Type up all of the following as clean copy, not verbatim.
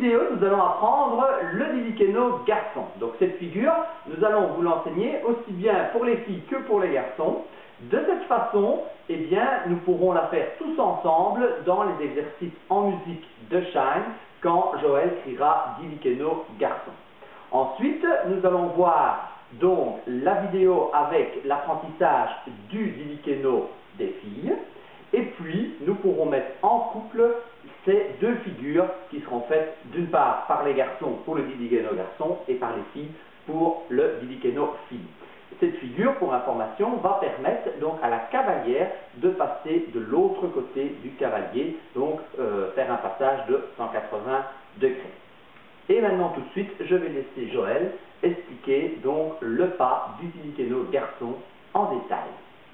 vidéo, nous allons apprendre le Dilikeno garçon. Donc cette figure, nous allons vous l'enseigner aussi bien pour les filles que pour les garçons. De cette façon, eh bien, nous pourrons la faire tous ensemble dans les exercices en musique de Shine quand Joël criera Dilikeno garçon. Ensuite, nous allons voir donc la vidéo avec l'apprentissage du Dilikeno des filles. Et puis, nous pourrons mettre en couple ces deux figures qui seront faites d'une part par les garçons pour le Dilikeno garçon et par les filles pour le Dilikeno fille. Cette figure, pour information, va permettre donc à la cavalière de passer de l'autre côté du cavalier, donc faire un passage de 180 degrés. Et maintenant, tout de suite, je vais laisser Joël expliquer donc le pas du Dilikeno garçon en détail.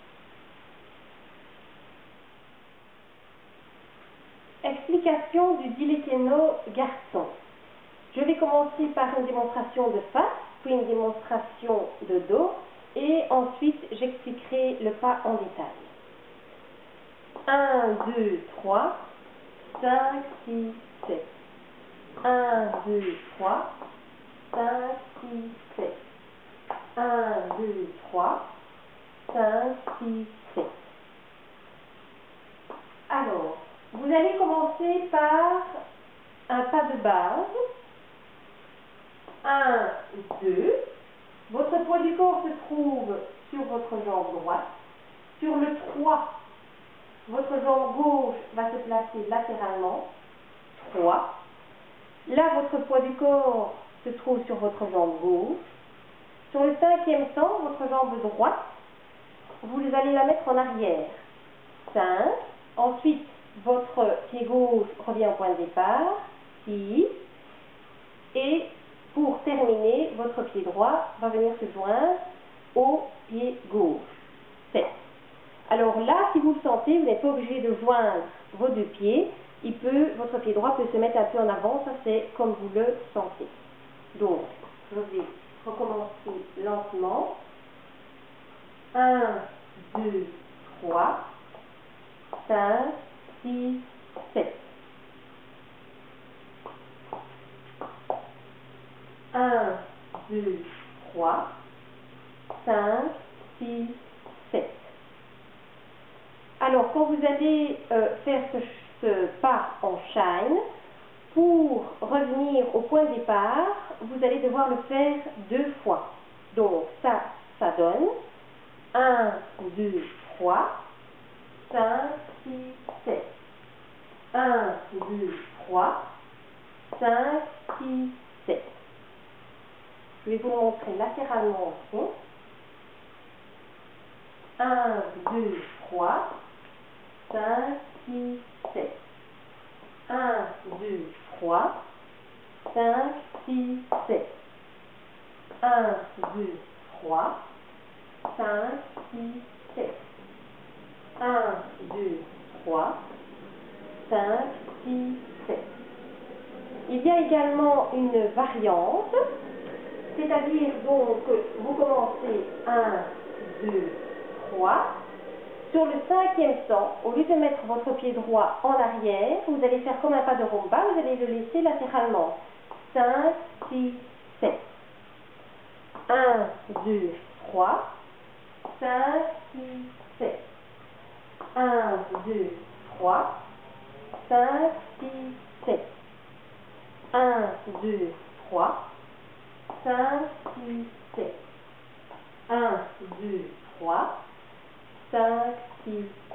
Explication du Dilikeno garçon. Je vais commencer par une démonstration de face, puis une démonstration de dos, et ensuite j'expliquerai le pas en détail. 1, 2, 3, 5, 6, 7. 1, 2, 3, 5, 6, 7. 1, 2, 3, 5, 6, 7. Alors, vous allez commencer par un pas de base. 1, 2. Votre poids du corps se trouve sur votre jambe droite. Sur le 3, votre jambe gauche va se placer latéralement. 3. Là, votre poids du corps se trouve sur votre jambe gauche. Sur le 5e temps, votre jambe droite, vous allez la mettre en arrière. 5. Ensuite, votre pied gauche revient au point de départ. 6. Et pour terminer, votre pied droit va venir se joindre au pied gauche. 7. Alors là, si vous le sentez, vous n'êtes pas obligé de joindre vos deux pieds. Votre pied droit peut se mettre un peu en avant, ça c'est comme vous le sentez. Donc, je vais recommencer lentement. 1, 2, 3, 5, 6, 7. 1, 2, 3, 5, 6, 7. Alors, quand vous allez faire ce pas en shine, pour revenir au point de départ, vous allez devoir le faire 2 fois. Donc, ça donne 1, 2, 3, 5, 6, 7. 1, 2, 3, 5, 6, 7. Je vais vous le montrer latéralement aussi. 1, 2, 3, 5, 6, 7. 1, 2, 3, 5, 6, 7. 1, 2, 3, 5, 6, 7. 1, 2, 3, 5, 6, 7. Il y a également une variante, c'est-à-dire donc vous commencez 1, 2, 3. Sur le 5e temps, au lieu de mettre votre pied droit en arrière, vous allez faire comme un pas de rumba, vous allez le laisser latéralement. 5, 6, 7. 1, 2, 3, 5, 6, 7. 1, 2, 3, 5, 6, 7. 1, 2, 3, 5, 6, 7. 1, 2, 3, 5, 6,